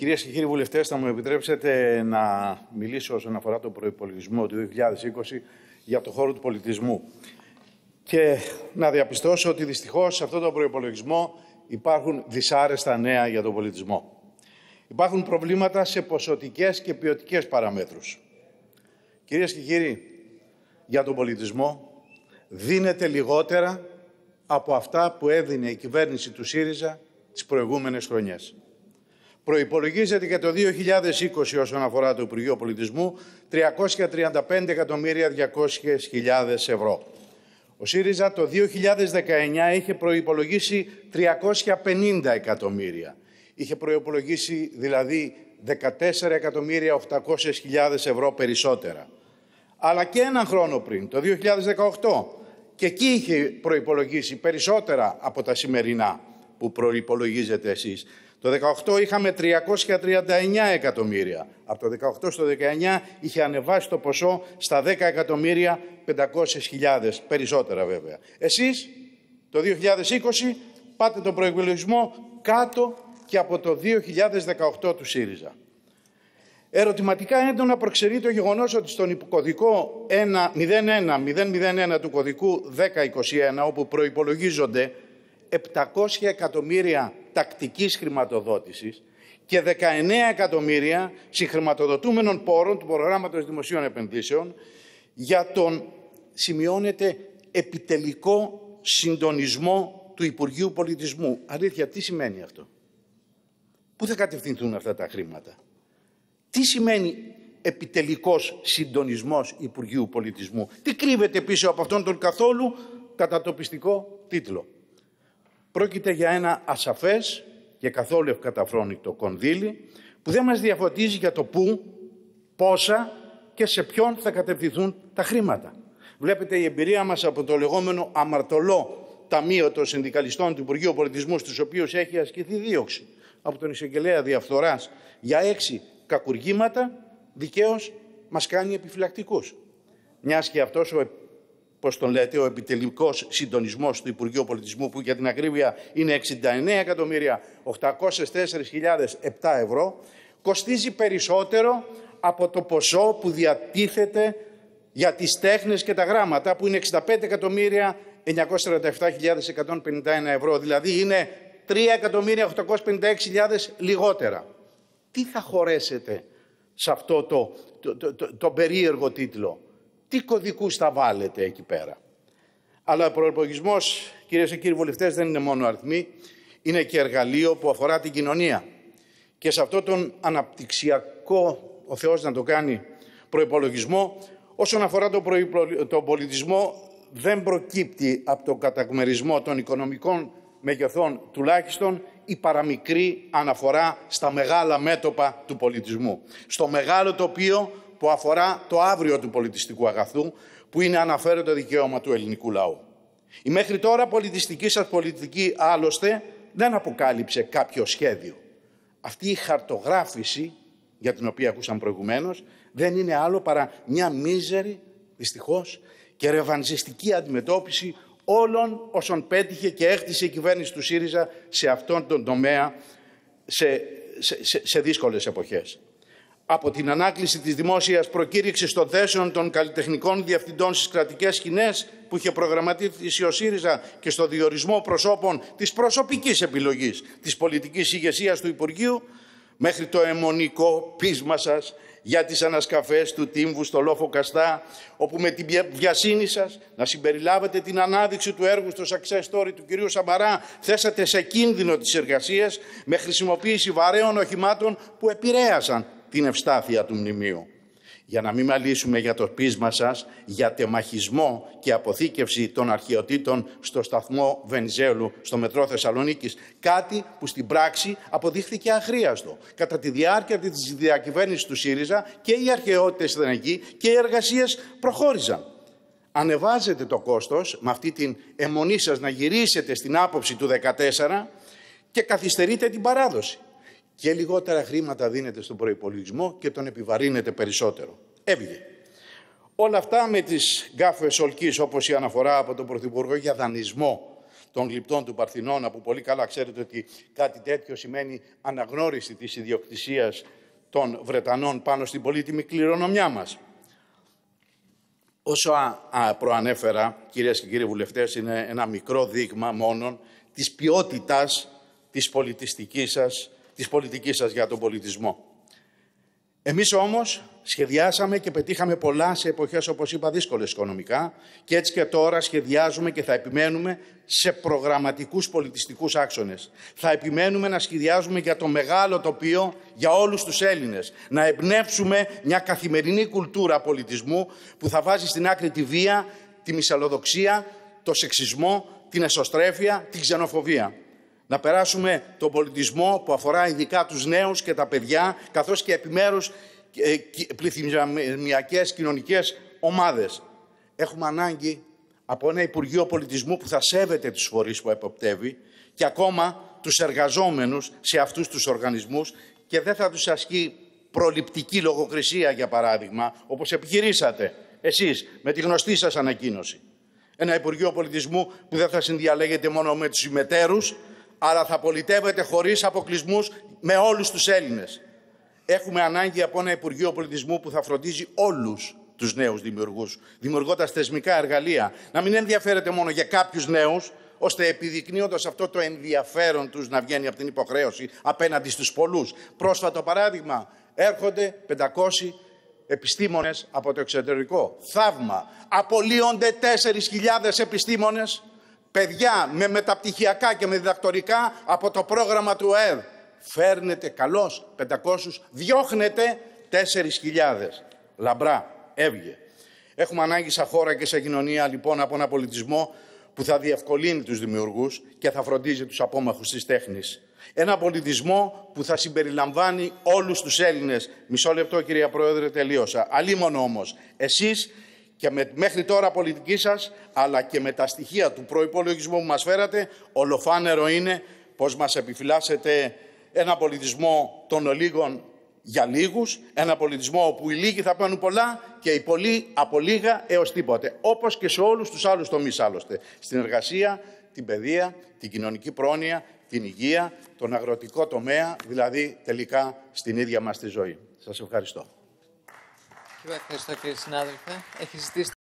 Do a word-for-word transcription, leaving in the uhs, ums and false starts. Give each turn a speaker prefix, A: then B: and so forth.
A: Κυρίες και κύριοι βουλευτές, θα μου επιτρέψετε να μιλήσω όσον αφορά τον προϋπολογισμό του δύο χιλιάδες είκοσι για το χώρο του πολιτισμού. Και να διαπιστώσω ότι δυστυχώς σε αυτόν τον προϋπολογισμό υπάρχουν δυσάρεστα νέα για τον πολιτισμό. Υπάρχουν προβλήματα σε ποσοτικές και ποιοτικές παραμέτρους. Κυρίες και κύριοι, για τον πολιτισμό δίνεται λιγότερα από αυτά που έδινε η κυβέρνηση του ΣΥΡΙΖΑ τις προηγούμενες χρονιές. Προϋπολογίζεται για το δύο χιλιάδες είκοσι όσον αφορά το Υπουργείο Πολιτισμού τριακόσια τριάντα πέντε εκατομμύρια διακόσιες χιλιάδες ευρώ. Ο ΣΥΡΙΖΑ το δύο χιλιάδες δεκαεννιά είχε προϋπολογίσει τριακόσια πενήντα εκατομμύρια. Είχε προϋπολογίσει δηλαδή δεκατέσσερα εκατομμύρια οκτακόσιες χιλιάδες ευρώ περισσότερα. Αλλά και έναν χρόνο πριν, το δύο χιλιάδες δεκαοκτώ, και εκεί είχε προϋπολογίσει περισσότερα από τα σημερινά που προϋπολογίζετε εσείς. Το δύο χιλιάδες δεκαοκτώ είχαμε τριακόσια τριάντα εννέα εκατομμύρια. Από το δύο χιλιάδες δεκαοκτώ στο δύο χιλιάδες δεκαεννιά είχε ανεβάσει το ποσό στα δέκα εκατομμύρια πεντακόσιες χιλιάδες, περισσότερα βέβαια. Εσείς το δύο χιλιάδες είκοσι πάτε τον προϋπολογισμό κάτω και από το δύο χιλιάδες δεκαοκτώ του Ερωτηματικά έντονα προξενεί το γεγονός ότι στον υποκωδικό μηδέν ένα μηδέν μηδέν ένα του κωδικού δέκα είκοσι ένα, όπου προϋπολογίζονται επτακόσια εκατομμύρια τακτικής χρηματοδότησης και δεκαεννέα εκατομμύρια συγχρηματοδοτούμενων πόρων του προγράμματος δημοσίων επενδύσεων, για τον σημειώνεται επιτελικό συντονισμό του Υπουργείου Πολιτισμού. Αλήθεια, τι σημαίνει αυτό? Πού θα κατευθυνθούν αυτά τα χρήματα? Τι σημαίνει επιτελικός συντονισμός Υπουργείου Πολιτισμού? Τι κρύβεται πίσω από αυτόν τον καθόλου κατατοπιστικό τίτλο? Πρόκειται για ένα ασαφές και καθόλου ευκαταφρόνητο κονδύλι που δεν μας διαφωτίζει για το πού, πόσα και σε ποιον θα κατευθυνθούν τα χρήματα. Βλέπετε, η εμπειρία μας από το λεγόμενο αμαρτωλό Ταμείο των Συνδικαλιστών του Υπουργείου Πολιτισμού, στους οποίους έχει ασκηθεί δίωξη από τον εισαγγελέα διαφθοράς για έξι κακουργήματα, δικαίως μας κάνει επιφυλακτικούς. Μιας και αυτός ο, πώς τον λέτε, ο επιτελικός συντονισμός του Υπουργείου Πολιτισμού, που για την ακρίβεια είναι εξήντα εννέα εκατομμύρια οκτακόσιες τέσσερις χιλιάδες επτά ευρώ, κοστίζει περισσότερο από το ποσό που διατίθεται για τις τέχνες και τα γράμματα, που είναι εξήντα πέντε εκατομμύρια εννιακόσιες τριάντα επτά χιλιάδες εκατόν πενήντα ένα ευρώ, δηλαδή είναι τρία εκατομμύρια οκτακόσιες πενήντα έξι χιλιάδες λιγότερα. Τι θα χωρέσετε σε αυτό το, το, το, το, το περίεργο τίτλο? Τι κωδικούς θα βάλετε εκεί πέρα? Αλλά ο προϋπολογισμός, κυρίες και κύριοι βουλευτές, δεν είναι μόνο αριθμοί, είναι και εργαλείο που αφορά την κοινωνία. Και σε αυτόν τον αναπτυξιακό, ο Θεός να το κάνει, προϋπολογισμό, όσον αφορά τον προϋπολ... το πολιτισμό, δεν προκύπτει από τον κατακμερισμό των οικονομικών μεγεθών τουλάχιστον η παραμικρή αναφορά στα μεγάλα μέτωπα του πολιτισμού. Στο μεγάλο τοπίο που αφορά το αύριο του πολιτιστικού αγαθού, που είναι αναφέρετο δικαίωμα του ελληνικού λαού. Η μέχρι τώρα πολιτιστική σας πολιτική άλλωστε δεν αποκάλυψε κάποιο σχέδιο. Αυτή η χαρτογράφηση, για την οποία ακούσαμε προηγουμένως, δεν είναι άλλο παρά μια μίζερη, δυστυχώς, και ρεβανζιστική αντιμετώπιση όλων όσων πέτυχε και έκτισε η κυβέρνηση του ΣΥΡΙΖΑ σε αυτόν τον τομέα σε, σε, σε, σε δύσκολες εποχές. Από την ανάκληση της δημόσιας προκήρυξης των θέσεων των καλλιτεχνικών διευθυντών στις κρατικές σκηνές που είχε προγραμματίσει ο ΣΥΡΙΖΑ, και στο διορισμό προσώπων της προσωπικής επιλογής της πολιτικής ηγεσίας του Υπουργείου, μέχρι το αιμονικό πείσμα σας για τις ανασκαφές του τύμβου στο Λόφο Καστά, όπου με την βιασύνη σας να συμπεριλάβετε την ανάδειξη του έργου στο success story του κυρίου Σαμαρά, θέσατε σε κίνδυνο τις εργασίες με χρησιμοποίηση βαρέων οχημάτων που επηρέασαν την ευστάθεια του μνημείου. Για να μην μαλήσουμε για το πείσμα σας για τεμαχισμό και αποθήκευση των αρχαιοτήτων στο σταθμό Βενιζέλου στο μετρό Θεσσαλονίκης, κάτι που στην πράξη αποδείχθηκε αχρίαστο. Κατά τη διάρκεια της διακυβέρνησης του ΣΥΡΙΖΑ και οι αρχαιότητες ήταν εκεί και οι εργασίες προχώρησαν. Ανεβάζετε το κόστος με αυτή την αιμονή σας να γυρίσετε στην άποψη του δεκατέσσερα και καθυστερείτε την παράδοση. Και λιγότερα χρήματα δίνετε στον προϋπολογισμό και τον επιβαρύνετε περισσότερο. Έβγε. Όλα αυτά με τις γκάφες ολκής, όπως η αναφορά από τον Πρωθυπουργό για δανεισμό των γλυπτών του Παρθενώνα, που πολύ καλά ξέρετε ότι κάτι τέτοιο σημαίνει αναγνώριση της ιδιοκτησίας των Βρετανών πάνω στην πολύτιμη κληρονομιά μας. Όσο α, α, προανέφερα, κυρίες και κύριοι βουλευτές, είναι ένα μικρό δείγμα μόνον της ποιότητας της πολιτιστικής σας, της πολιτικής σας για τον πολιτισμό. Εμείς όμως σχεδιάσαμε και πετύχαμε πολλά σε εποχές, όπως είπα, δύσκολες οικονομικά, και έτσι και τώρα σχεδιάζουμε και θα επιμένουμε σε προγραμματικούς πολιτιστικούς άξονες. Θα επιμένουμε να σχεδιάζουμε για το μεγάλο τοπίο για όλους τους Έλληνες. Να εμπνεύσουμε μια καθημερινή κουλτούρα πολιτισμού που θα βάζει στην άκρη τη βία, τη μυσαλλοδοξία, το σεξισμό, την εσωστρέφεια, την ξενοφοβία. Να περάσουμε τον πολιτισμό που αφορά ειδικά τους νέους και τα παιδιά, καθώς και επιμέρους πληθυσμιακές κοινωνικές ομάδες. Έχουμε ανάγκη από ένα Υπουργείο Πολιτισμού που θα σέβεται τους φορείς που εποπτεύει και ακόμα τους εργαζόμενους σε αυτούς τους οργανισμούς και δεν θα τους ασκεί προληπτική λογοκρισία, για παράδειγμα, όπως επιχειρήσατε εσείς με τη γνωστή σας ανακοίνωση. Ένα Υπουργείο Πολιτισμού που δεν θα συνδιαλέγεται μόνο με τους ημετέρους, αλλά θα πολιτεύεται χωρίς αποκλεισμούς με όλους τους Έλληνες. Έχουμε ανάγκη από ένα Υπουργείο Πολιτισμού που θα φροντίζει όλους τους νέους δημιουργούς, δημιουργώντας θεσμικά εργαλεία. Να μην ενδιαφέρεται μόνο για κάποιους νέους, ώστε επιδεικνύοντας αυτό το ενδιαφέρον τους να βγαίνει από την υποχρέωση απέναντι στους πολλούς. Πρόσφατο παράδειγμα, έρχονται πεντακόσιοι επιστήμονες από το εξωτερικό. Θαύμα. Απολύονται τέσσερις χιλιάδες επιστήμονες, παιδιά με μεταπτυχιακά και με διδακτορικά από το πρόγραμμα του ΕΕΔ. Φέρνετε καλώς πεντακόσιους, διώχνετε τέσσερις χιλιάδες. Λαμπρά, έβγε. Έχουμε ανάγκη σαν χώρα και σαν κοινωνία λοιπόν από ένα πολιτισμό που θα διευκολύνει τους δημιουργούς και θα φροντίζει τους απόμαχους της τέχνης. Ένα πολιτισμό που θα συμπεριλαμβάνει όλους τους Έλληνες. Μισό λεπτό, κυρία Πρόεδρε, τελείωσα. Αλίμονο όμως, εσείς και με μέχρι τώρα πολιτική σας, αλλά και με τα στοιχεία του προϋπολογισμού που μας φέρατε, ολοφάνερο είναι πως μας επιφυλάσσετε ένα πολιτισμό των ολίγων για λίγους, ένα πολιτισμό όπου οι λίγοι θα παίρνουν πολλά και οι πολλοί από λίγα έως τίποτε. Όπως και σε όλους τους άλλους τομείς άλλωστε. Στην εργασία, την παιδεία, την κοινωνική πρόνοια, την υγεία, τον αγροτικό τομέα, δηλαδή τελικά στην ίδια μας τη ζωή. Σας ευχαριστώ.
B: Ευχαριστώ, κύριε συνάδελφε. Έχει ζητήσει